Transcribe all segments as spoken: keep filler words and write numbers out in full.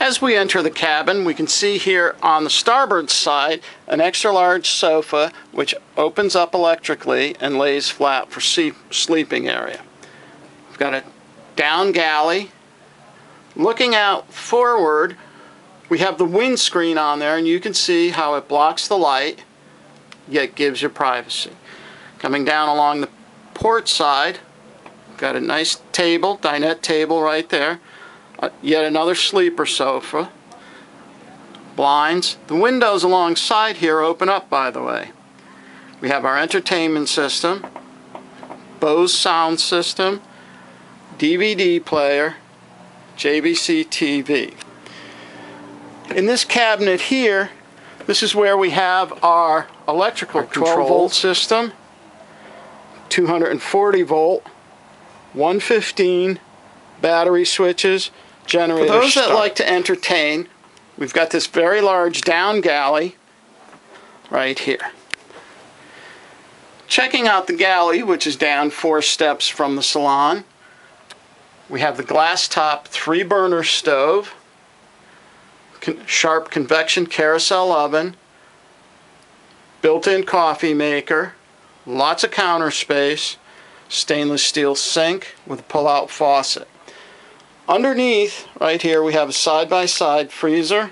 As we enter the cabin, we can see here on the starboard side an extra large sofa which opens up electrically and lays flat for sleeping area. We've got a down galley. Looking out forward, we have the windscreen on there, and you can see how it blocks the light yet gives you privacy. Coming down along the port side, got a nice table, dinette table right there. Uh, yet another sleeper sofa. Blinds. The windows alongside here open up, by the way. We have our entertainment system, Bose sound system, D V D player, J V C T V. In this cabinet here, this is where we have our electrical twelve volt system, two hundred forty volt, one fifteen, battery switches, generator. For those that like to entertain, we've got this very large down galley right here. Checking out the galley, which is down four steps from the salon, we have the glass top three burner stove, sharp convection carousel oven, built-in coffee maker, lots of counter space, stainless steel sink with a pull-out faucet. Underneath, right here, we have a side-by-side freezer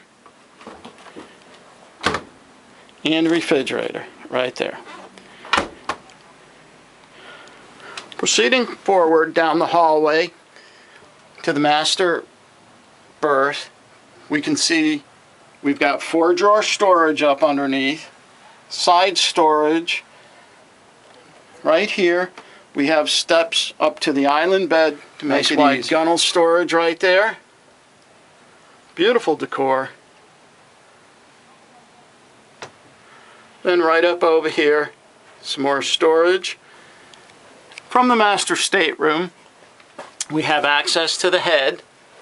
and refrigerator right there. Proceeding forward down the hallway to the master berth, we can see we've got four drawer storage up underneath, side storage. Right here we have steps up to the island bed to make it easy. Gunnel storage right there. Beautiful decor. Then right up over here, some more storage. From the master stateroom, we have access to the head.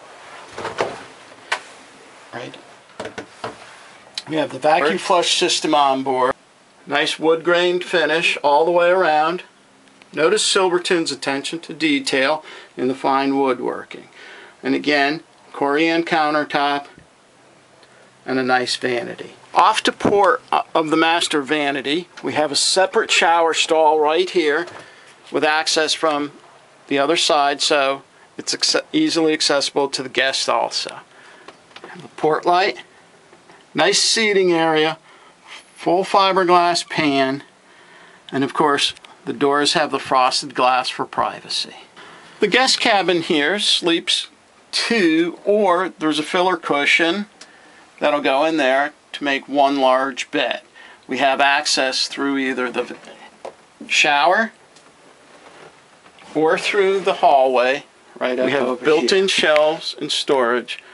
Right. We have the vacuum flush system on board. Nice wood grained finish all the way around. Notice Silverton's attention to detail in the fine woodworking. And again, Corian countertop and a nice vanity. Off to port of the master vanity, we have a separate shower stall right here with access from the other side, so it's easily accessible to the guests also. The port light, nice seating area, full fiberglass pan, and of course the doors have the frosted glass for privacy. The guest cabin here sleeps two, or there's a filler cushion that'll go in there to make one large bed. We have access through either the shower or through the hallway right up. We have built-in shelves and storage.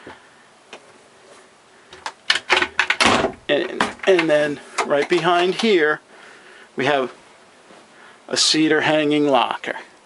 And, and then right behind here we have a cedar hanging locker.